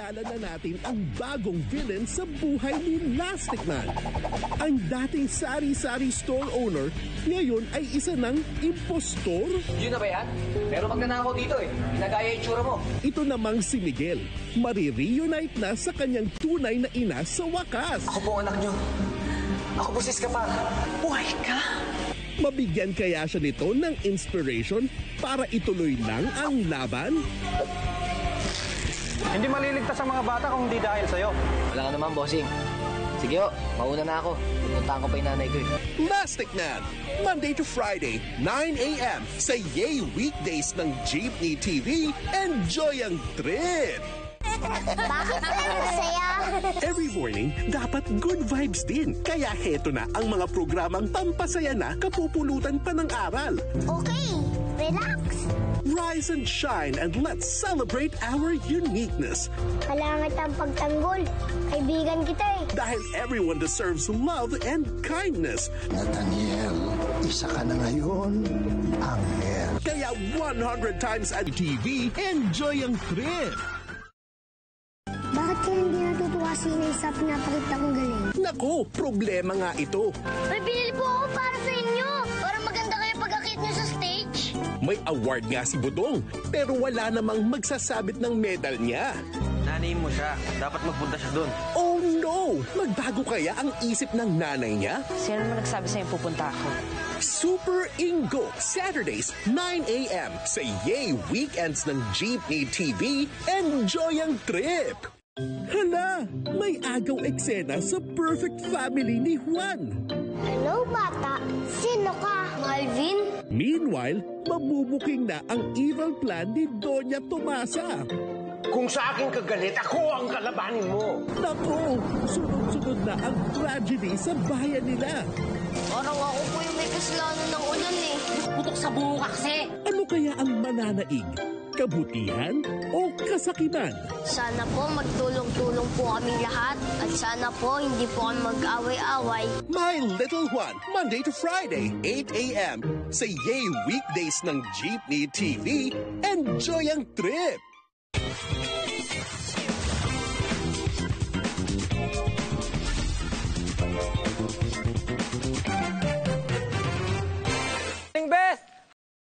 makilala na natin ang bagong villain sa buhay ni Plastic Man. Ang dating sari-sari store owner, ngayon ay isa ng impostor. Yun na ba yan? Pero magnanakaw dito eh. Pinagaya yung tsura mo. Ito namang si Miguel, marireunite na sa kanyang tunay na ina sa wakas. Ako po anak nyo. Ako po si Escapar. Buhay ka? Mabigyan kaya siya nito ng inspiration para ituloy lang ang laban? Hindi maliligtas ang mga bata kung hindi dahil sa'yo. Wala ka naman, bossing. Sige ho, mauna na ako. Pupuntahan ko pa yung nanay ko eh. Plastic Man, Monday to Friday, 9 a.m. sa Yay Weekdays ng Jeepney TV. Enjoy ang trip! Bakit masaya? Every morning, dapat good vibes din. Kaya heto na ang mga programang pampasaya na kapupulutan pa ng aral. Okay, relax. Rise and shine and let's celebrate our uniqueness. Kailangan ang pagtanggol. Kaibigan kita eh. Dahil everyone deserves love and kindness. Nathaniel, isa ka na ngayon, Angel. Kaya 100 times at TV, enjoy ang trip! Bakit kaya hindi natutuwa si Inay sa pinapakita kong galing? Naku, problema nga ito. May binili po ako para sa inyo. Para maganda kayo pagkakit niyo sa stage. May award nga si Budong, pero wala namang magsasabit ng medal niya. Nanay mo siya. Dapat magpunta siya doon. Oh no! Magbago kaya ang isip ng nanay niya? Sino naman nagsabi sa'yo pupunta ako? Super Ingo, Saturdays, 9 a.m. sa Yay Weekends ng Jeepney TV. Enjoy ang trip! Hala, may agaw eksena sa perfect family ni Juan. Hello, bata. Sino ka? Malvin? Meanwhile, mabubuking na ang evil plan ni Doña Tomasa. Kung sa akin kagalit, ako ang kalabanin mo. Naku, sunod-sunod na ang tragedy sa bayan nila. Parang ako po yung may kasalanan ng ulan eh. Putok sa buho kasi! Ano kaya ang mananaig? Kabutihan o kasakiman? Sana po magtulong-tulong po kaming lahat. At sana po hindi po kami mag-away-away. My Little Juan, Monday to Friday, 8 a.m. sa Yay Weekdays ng Jeepney TV. Enjoy ang trip!